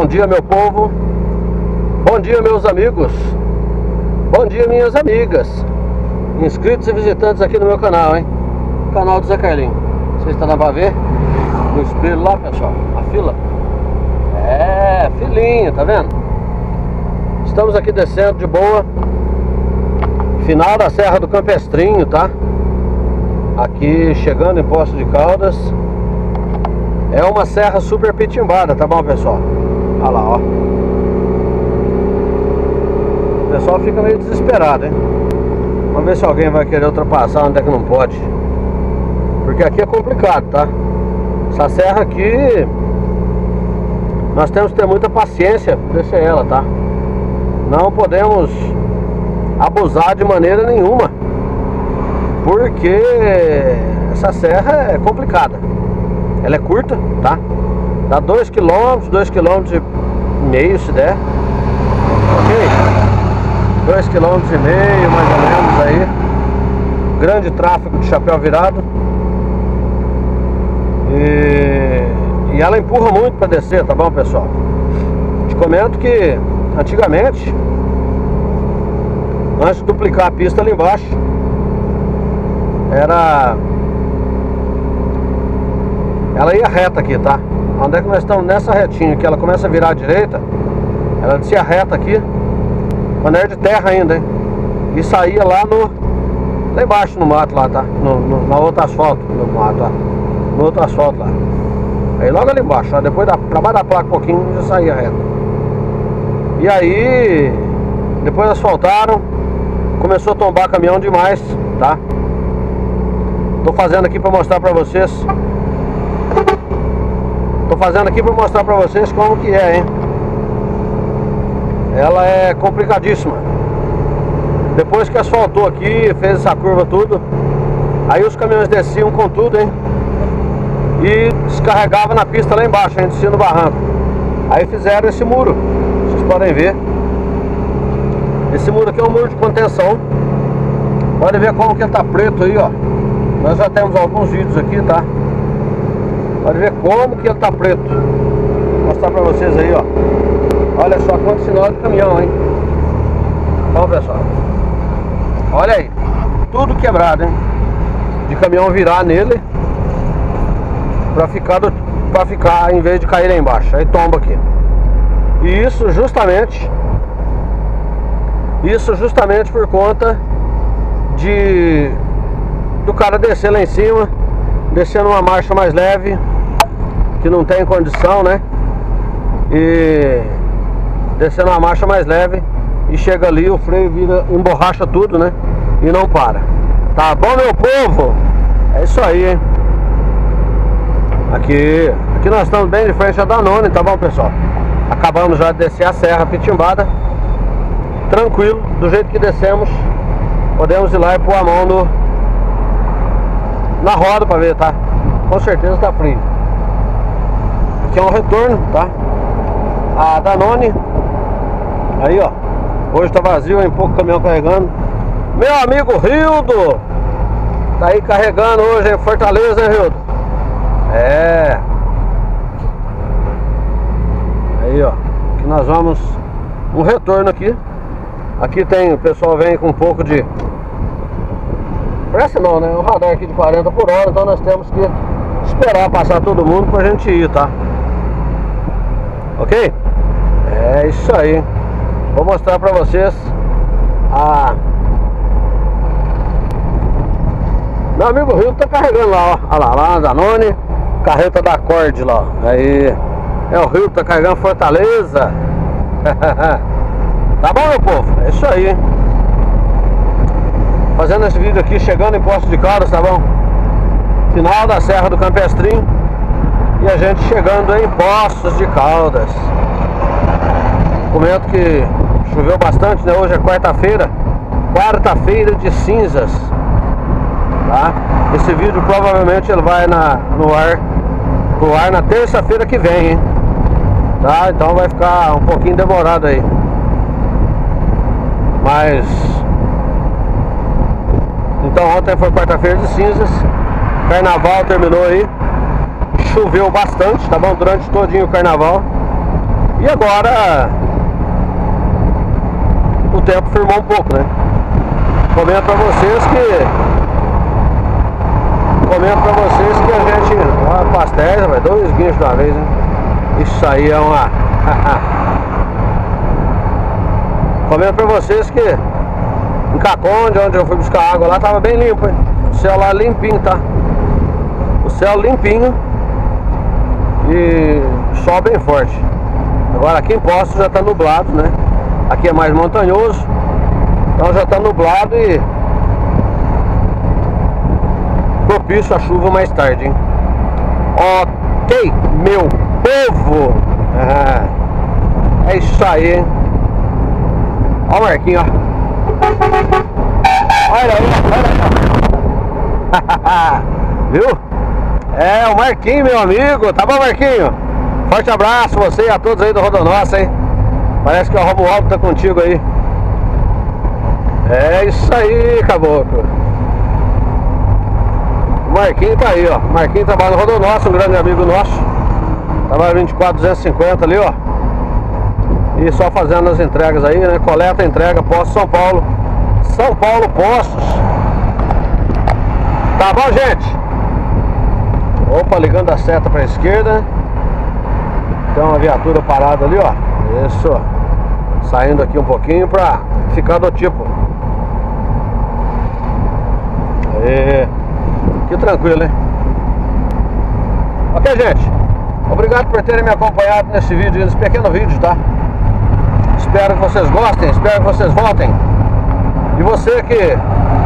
Bom dia, meu povo. Bom dia, meus amigos. Bom dia, minhas amigas, inscritos e visitantes aqui no meu canal, hein? Canal do Zé Carlinho. Vocês estão dando pra ver? No espelho lá, pessoal, a fila. É, filinha, tá vendo? Estamos aqui descendo de boa. Final da Serra do Campestrinho, tá? Aqui chegando em Poços de Caldas. É uma serra super pitimbada, tá bom, pessoal? Olha lá, ó. O pessoal fica meio desesperado, hein? Vamos ver se alguém vai querer ultrapassar onde é que não pode. Porque aqui é complicado, tá? Essa serra aqui, nós temos que ter muita paciência pra descer ela, tá? Não podemos abusar de maneira nenhuma, porque essa serra é complicada. Ela é curta, tá? Dá 2 km, 2,5 km se der. Ok? 2,5 km mais ou menos aí. Grande tráfego de chapéu virado. E ela empurra muito para descer, tá bom, pessoal? Te comento que antigamente, antes de duplicar a pista ali embaixo, ela ia reta aqui, tá? Onde é que nós estamos? Nessa retinha que ela começa a virar à direita. Ela descia reta aqui, quando era de terra ainda, hein? E saía lá embaixo no mato lá, tá? Na outro asfalto, no mato, tá? No outro asfalto lá. Aí logo ali embaixo, ó, depois pra baixo da placa um pouquinho, já saía reta. E aí, depois asfaltaram, começou a tombar caminhão demais, tá? Tô fazendo aqui pra mostrar pra vocês. Tô fazendo aqui pra mostrar pra vocês como que é, hein? Ela é complicadíssima. Depois que asfaltou aqui, fez essa curva tudo, aí os caminhões desciam com tudo, hein? E descarregava na pista lá embaixo, a gente descia no barranco. Aí fizeram esse muro, vocês podem ver. Esse muro aqui é um muro de contenção. Pode ver como que ele tá preto aí, ó. Nós já temos alguns vídeos aqui, tá? Pode ver como que ele tá preto. Vou mostrar pra vocês aí, ó. Olha só quanto sinal de caminhão, hein? Bom, pessoal, olha aí, tudo quebrado, hein? De caminhão virar nele pra ficar, em vez de cair lá embaixo. Aí tomba aqui. E isso justamente por conta do cara descer lá em cima, descer numa marcha mais leve, que não tem condição, né? E descendo uma marcha mais leve, e chega ali, o freio vira, emborracha tudo, né? E não para. Tá bom, meu povo? É isso aí, hein? Aqui nós estamos bem de frente a Danone, tá bom, pessoal? Acabamos já de descer a serra pitimbada. Tranquilo, do jeito que descemos, podemos ir lá e pôr a mão na roda pra ver, tá? Com certeza tá frio. Aqui é um retorno, tá? A Danone. Aí, ó. Hoje tá vazio, hein? Pouco caminhão carregando. Meu amigo Rildo tá aí carregando hoje em Fortaleza, hein, Rildo? É. Aí, ó. Aqui nós vamos um retorno aqui. Aqui tem, o pessoal vem com um pouco de... Parece não, né? Um radar aqui de 40 por hora, então nós temos que esperar passar todo mundo pra gente ir, tá? Ok? É isso aí. Vou mostrar pra vocês Meu amigo Rio tá carregando lá, ó. Olha lá na Danone, carreta da Acorde lá, ó. Aí, é o Rio tá carregando Fortaleza. Tá bom, meu povo? É isso aí, hein? Fazendo esse vídeo aqui, chegando em Poços de Caldas, tá bom? Final da Serra do Campestrinho. E a gente chegando em Poços de Caldas. Comento que choveu bastante, né? Hoje é quarta-feira de cinzas, tá? Esse vídeo provavelmente ele vai pro ar na terça-feira que vem, hein? Tá? Então vai ficar um pouquinho demorado aí. Mas então ontem foi quarta-feira de cinzas. Carnaval terminou aí. Choveu bastante, tá bom? Durante todinho o carnaval. E agora o tempo firmou um pouco, né? Comento pra vocês que a gente... Ó, pastéis, vai 2 guinchos de uma vez, hein? Isso aí é uma... Comento pra vocês que em Caconde, onde eu fui buscar água lá, tava bem limpo, hein? O céu lá limpinho, tá? O céu limpinho e sol bem forte. Agora aqui em Poços já tá nublado, né? Aqui é mais montanhoso, então já tá nublado e propício a chuva mais tarde, hein? Ok, meu povo! É isso aí, hein? Ó o Marquinho, ó. Olha aí, olha aí. Viu? É o Marquinho, meu amigo. Tá bom, Marquinho? Forte abraço você e a todos aí do Rodonossa, hein? Parece que o Romualdo tá contigo aí. É isso aí, caboclo. O Marquinho tá aí, ó. O Marquinho trabalha no Rodonossa, um grande amigo nosso. Trabalha 24.250 ali, ó. E só fazendo as entregas aí, né? Coleta, entrega, Poços, São Paulo. São Paulo, Poços. Tá bom, gente? Opa, ligando a seta pra esquerda. Tem uma viatura parada ali, ó. Isso. Saindo aqui um pouquinho pra ficar do tipo. Aí. Que tranquilo, hein? Ok, gente. Obrigado por terem me acompanhado nesse vídeo, nesse pequeno vídeo, tá? Espero que vocês gostem, espero que vocês voltem. E você que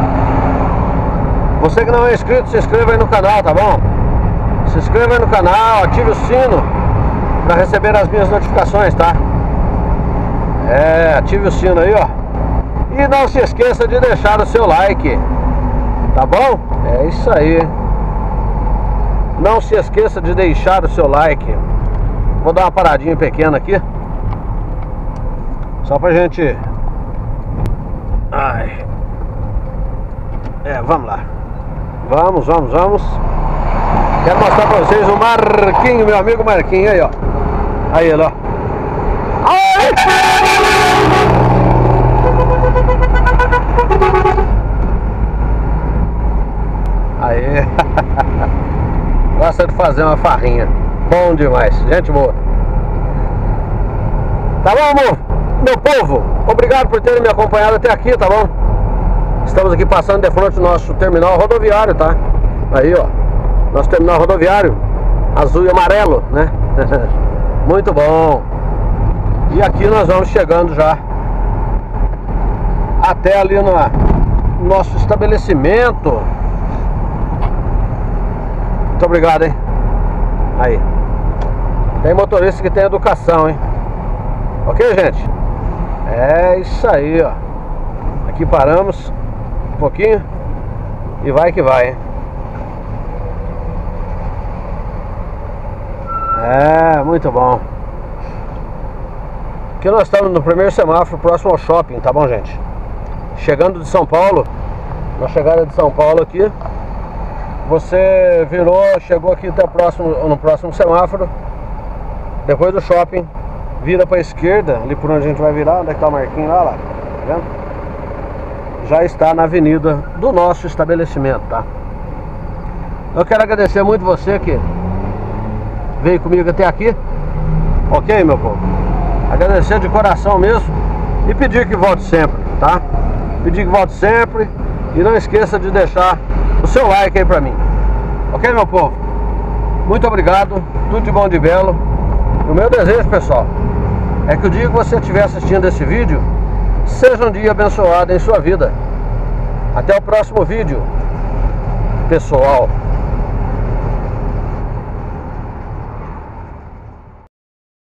não é inscrito, se inscreva aí no canal, tá bom? Se inscreva aí no canal, ative o sino para receber as minhas notificações, tá? Ative o sino aí, ó. E não se esqueça de deixar o seu like, tá bom? É isso aí. Não se esqueça de deixar o seu like. Vou dar uma paradinha pequena aqui, só pra gente... vamos lá. Vamos. Quero mostrar pra vocês o Marquinho, meu amigo Marquinho, aí, ó. Aí ele, ó. Aí. Gosta de fazer uma farrinha. Bom demais, gente boa. Tá bom, amor? Meu povo, obrigado por terem me acompanhado até aqui, tá bom? Estamos aqui passando de frente do nosso terminal rodoviário, tá? Aí, ó, nosso terminal rodoviário, azul e amarelo, né? Muito bom. E aqui nós vamos chegando já até ali no nosso estabelecimento. Muito obrigado, hein? Aí. Tem motorista que tem educação, hein? Ok, gente? É isso aí, ó. Aqui paramos um pouquinho e vai que vai, hein? Muito bom. Aqui nós estamos no primeiro semáforo próximo ao shopping, tá bom, gente? Chegando de São Paulo, na chegada de São Paulo aqui, você chegou aqui até no próximo semáforo. Depois do shopping, vira para a esquerda, ali por onde a gente vai virar, onde é que tá o Marquinho lá, tá vendo? Já está na avenida do nosso estabelecimento, tá? Eu quero agradecer muito você que veio comigo até aqui. Ok, meu povo? Agradecer de coração mesmo e pedir que volte sempre, tá? Pedir que volte sempre e não esqueça de deixar o seu like aí pra mim. Ok, meu povo? Muito obrigado, tudo de bom de belo. E o meu desejo, pessoal, é que o dia que você estiver assistindo esse vídeo seja um dia abençoado em sua vida. Até o próximo vídeo, pessoal.